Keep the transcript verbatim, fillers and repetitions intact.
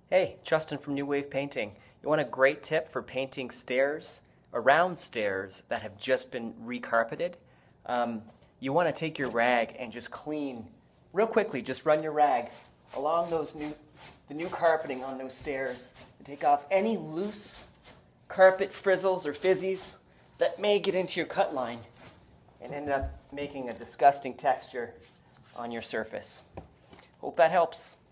Hey, Justin from New Wave Painting. You want a great tip for painting stairs, around stairs that have just been recarpeted? Um, you want to take your rag and just clean, real quickly, just run your rag along those new, the new carpeting on those stairs and take off any loose carpet frizzles or fizzies that may get into your cut line and end up making a disgusting texture on your surface. Hope that helps.